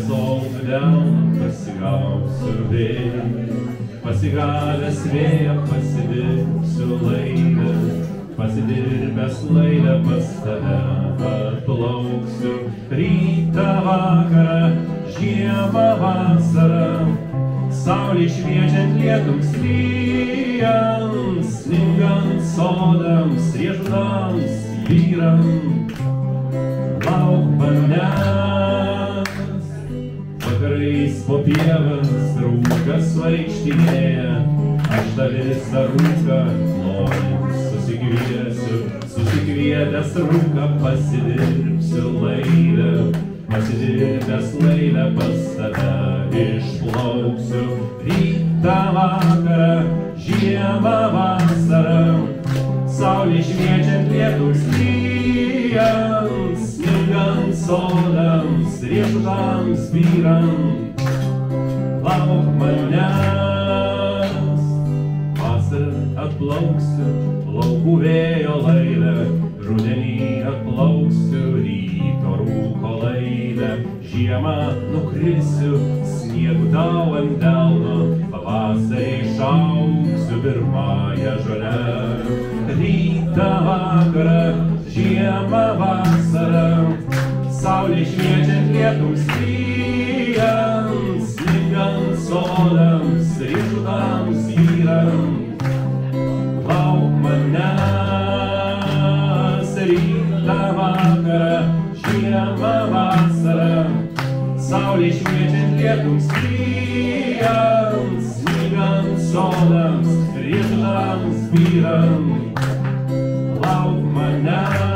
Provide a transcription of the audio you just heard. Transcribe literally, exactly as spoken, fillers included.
desoltų delną pasigausiu vėją, pasigavęs vėją pasidirbsiu laidą, pasidirbęs laidą pas tave atplauksiu. Rytą vakarą, žiemą vasarą, saulė šviečiant lietums lyjant, sningant sodams, riešutams, vyrams, lauk manęs. Vakarais po pievas rūkas vaikštinėja, aš tą visą rūką noriu susikviesiu, susikvietęs rūką pasidirbsiu laidą, pasidirbęs laidą pas tave išplauksiu. Rytą vakarą, žiemą vasarą, saulė šviečiant lietums lyjant, sningant sodams, riešutams, vyrams, lauk manęs. Vasarą atplauksiu laukų vėjo laidą, rudenį atplauksiu ryto rūko laidą, žiemą nukrisiu sniegu tau ant delno, pavasarį šauksiu pirmąją žolę. Rytą vakarą, žiemą vasarą, saulė šviečiant lietums lyjant, sningant sodams, riešutams, vyrams, lauk manęs. Rytą vakarą, žiemą vasarą, saulė šviečiant lietums lyjant, sningant sodams, riešutams, vyrams, lauk manęs.